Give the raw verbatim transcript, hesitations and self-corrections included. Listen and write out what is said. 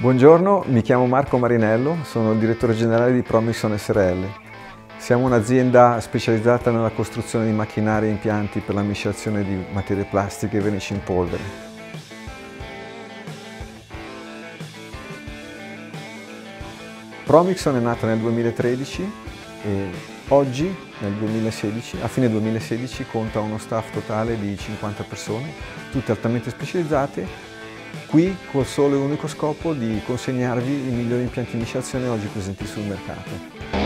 Buongiorno, mi chiamo Marco Marinello, sono il direttore generale di Promixon S R L. Siamo un'azienda specializzata nella costruzione di macchinari e impianti per la miscelazione di materie plastiche e vernici in polvere. Promixon è nata nel duemilatredici e oggi, nel duemilasedici, a fine duemilasedici, conta uno staff totale di cinquanta persone, tutte altamente specializzate, qui col solo e unico scopo di consegnarvi i migliori impianti di miscelazione oggi presenti sul mercato.